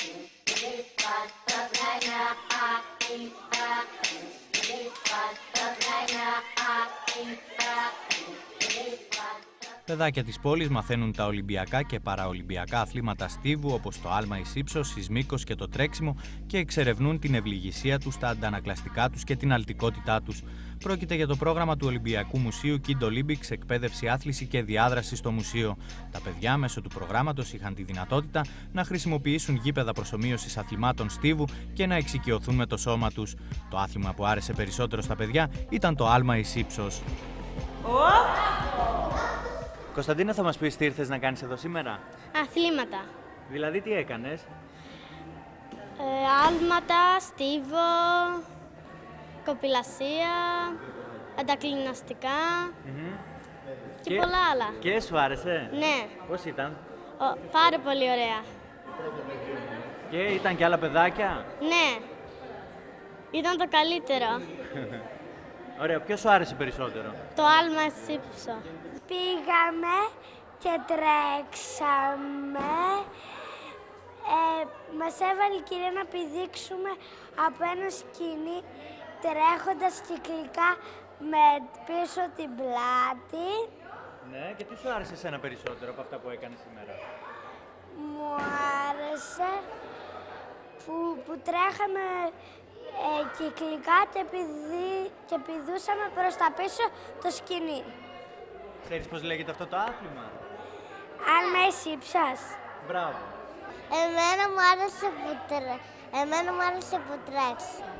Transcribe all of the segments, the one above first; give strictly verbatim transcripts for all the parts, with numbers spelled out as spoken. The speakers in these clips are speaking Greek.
Παιδάκια της πόλης μαθαίνουν τα Ολυμπιακά και παραολυμπιακά αθλήματα στίβου όπως το άλμα εις ύψος, εις μήκος και το τρέξιμο και εξερευνούν την ευληγησία τους, τα αντανακλαστικά τους και την αλτικότητά τους. Πρόκειται για το πρόγραμμα του Ολυμπιακού Μουσείου Kid Olympics, εκπαίδευση, άθληση και διάδραση στο μουσείο. Τα παιδιά μέσω του προγράμματος είχαν τη δυνατότητα να χρησιμοποιήσουν γήπεδα προσομοίωσης αθλημάτων στίβου και να εξοικειωθούν με το σώμα τους. Το άθλημα που άρεσε περισσότερο στα παιδιά ήταν το άλμα εις ύψος. Κωνσταντίνα, θα μας πεις τι ήρθες να κάνεις εδώ σήμερα? Αθλήματα. Δηλαδή τι έκανες? Ε, άλματα, στίβο, κοπηλασία, αντακλιναστικά Mm-hmm. και, και πολλά άλλα. Και σου άρεσε? Ναι. Πώς ήταν? Ο, πάρα πολύ ωραία. Και ήταν και άλλα παιδάκια? Ναι. Ήταν το καλύτερο. Ωραία. Ποιο σου άρεσε περισσότερο? Το άλμα εις ύψος. Πήγαμε και τρέξαμε. Ε, μας έβαλε η κυρία να πηδήξουμε από ένα σκηνή τρέχοντας κυκλικά με πίσω την πλάτη. Ναι, και τι σου άρεσε εσένα περισσότερο από αυτά που έκανες σήμερα? Μου άρεσε που, που τρέχαμε ε, κυκλικά και, πηδί, και πηδούσαμε προς τα πίσω το σκηνή. Ξέρεις πώς λέγεται αυτό το άθλημα? Άλμα εις ύψος. Μπράβο. Εμένα μου άρεσε που, τρέ... Εμένα μου άρεσε που τρέξαμε.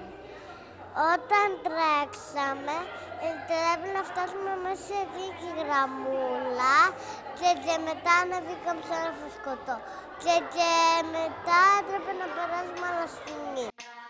Όταν τρέξαμε, πρέπει να φτάσουμε μέσα σε δίκη γραμμούλα και, και μετά ανεβήκαμε σε ένα φουσκωτό. Και, και μετά έπρεπε να περάσουμε άλλα στιγμή.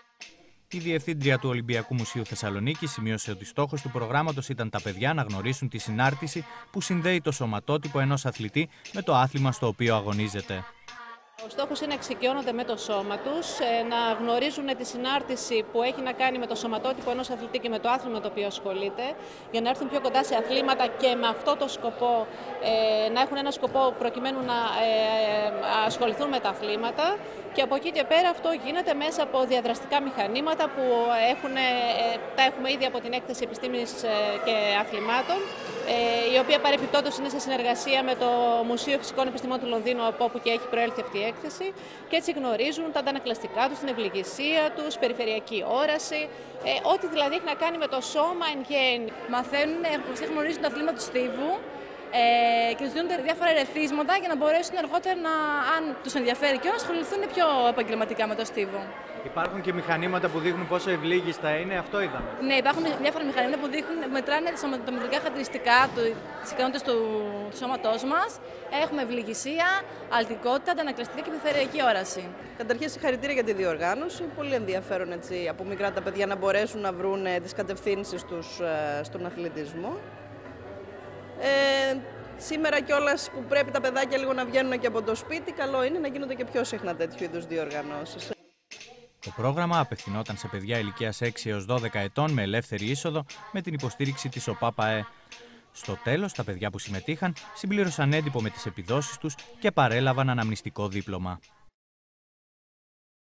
Η Διευθύντρια του Ολυμπιακού Μουσείου Θεσσαλονίκης σημείωσε ότι στόχος του προγράμματος ήταν τα παιδιά να γνωρίσουν τη συνάρτηση που συνδέει το σωματότυπο ενός αθλητή με το άθλημα στο οποίο αγωνίζεται. Ο στόχος είναι να εξοικειώνονται με το σώμα τους, να γνωρίζουν τη συνάρτηση που έχει να κάνει με το σωματότυπο ενός αθλητή και με το άθλημα με το οποίο ασχολείται, για να έρθουν πιο κοντά σε αθλήματα και με αυτό το σκοπό να έχουν ένα σκοπό προκειμένου να ασχοληθούν με τα αθλήματα. Και από εκεί και πέρα αυτό γίνεται μέσα από διαδραστικά μηχανήματα που έχουν, τα έχουμε ήδη από την έκθεση επιστήμης και αθλημάτων, η οποία παρεπιπτόντως είναι σε συνεργασία με το Μουσείο Φυσικών Επιστημών του Λονδίνου, από όπου και έχει προέλθει αυτή η έκθεση, και έτσι γνωρίζουν τα αντανακλαστικά τους, την ευληγησία τους, περιφερειακή όραση, ό,τι δηλαδή έχει να κάνει με το σώμα εν γέννη. Μαθαίνουν, γνωρίζουν το αθλήμα του στίβου, Ε, και τους δίνονται διάφορα ερεθίσματα για να μπορέσουν αργότερα, να, αν τους ενδιαφέρει και να ασχοληθούν πιο επαγγελματικά με το στίβο. Υπάρχουν και μηχανήματα που δείχνουν πόσο ευλίγιστα είναι, αυτό είδαμε. Ναι, υπάρχουν διάφορα μηχανήματα που δείχνουν, μετράνε τα μετρικά χαρακτηριστικά, τις ικανότητες του, του σώματός μας. Έχουμε ευληγησία, αλτικότητα, αντανακλαστικά και περιφερειακή όραση. Καταρχήν, συγχαρητήρια για τη διοργάνωση. Πολύ ενδιαφέρον έτσι, από μικρά τα παιδιά να μπορέσουν να βρουν τις κατευθύνσεις τους στον αθλητισμό. Ε, σήμερα κιόλας που πρέπει τα παιδάκια λίγο να βγαίνουν και από το σπίτι, καλό είναι να γίνονται και πιο συχνά τέτοιου είδους διοργανώσεις. Το πρόγραμμα απευθυνόταν σε παιδιά ηλικίας έξι έως δώδεκα ετών με ελεύθερη είσοδο με την υποστήριξη της ΟΠΑΠΑΕ. Στο τέλος, τα παιδιά που συμμετείχαν συμπλήρωσαν έντυπο με τις επιδόσεις τους και παρέλαβαν αναμνηστικό δίπλωμα.